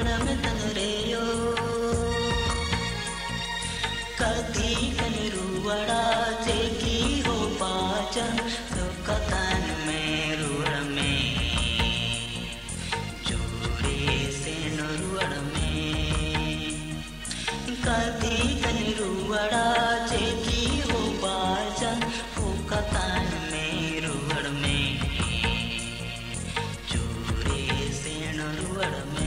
दुलड़म तंगरेयो कदी कनिरुवड़ा जेगी हो पाचन तो कतन में रुड़ में चूरे से नरुड़ में कदी कनिरुवड़ा जेगी हो पाचन तो कतन में रुड़ में चूरे से नरुड़ में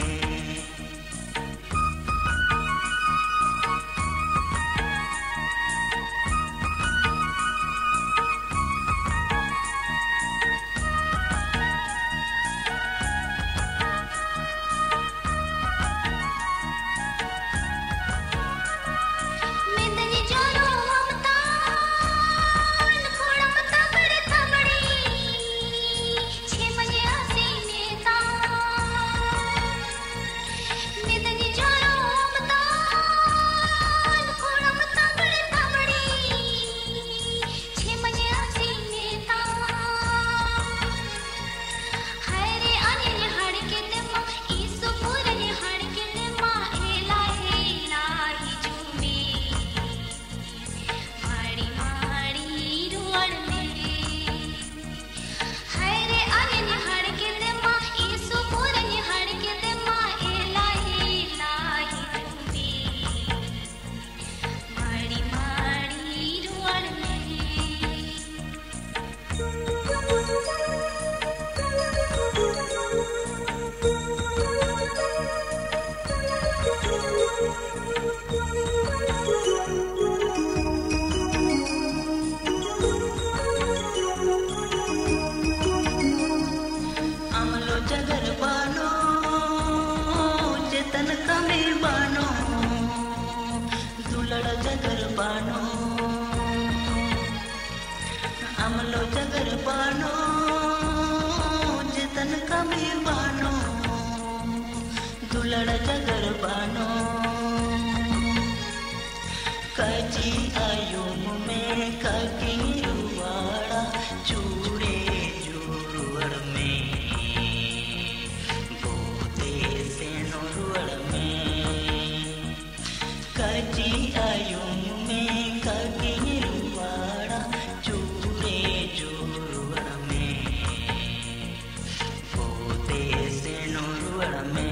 जगर बानो चेतन कमीर बानो दुलड़ जगर बानो अमलो जगर बानो चेतन कमीर बानो दुलड़ जगर बानो कजी आयुम में ककी रुवाड़ा चूरे जुरुड़ में कजी आयुम में कगी रुवाड़ा चूरे जुरुड़ में पोते से नरुड़ में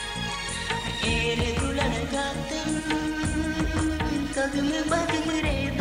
कदम बदम रे